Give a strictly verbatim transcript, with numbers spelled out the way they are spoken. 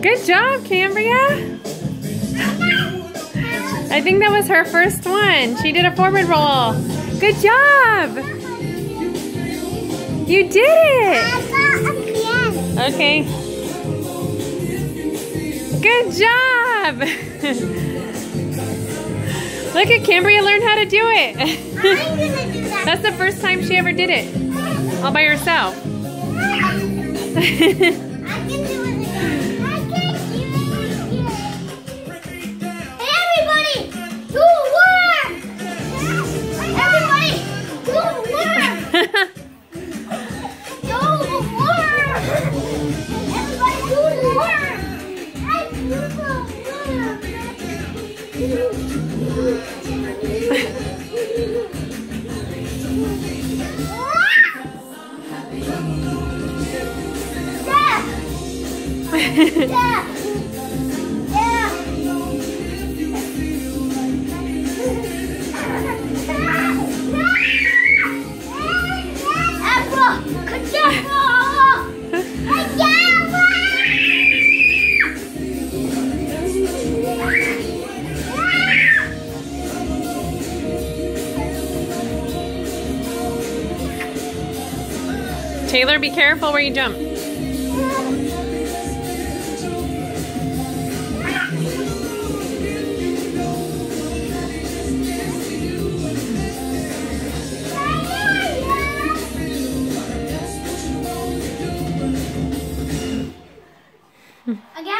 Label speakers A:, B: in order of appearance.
A: Good job, Cambria. I think that was her first one. She did a forward roll. Good job. You did it. Okay. Good job. Look at Cambria learned how to do it.
B: I'm gonna do that.
A: That's the first time she ever did it. All by herself.
B: I can do it again. I can't do it again. Hey, everybody, do work! Everybody, do work! Do work! Everybody, do work! I do Yeah! Yeah! Apple! Good job!
A: Taylor, be careful where you jump.
B: Again?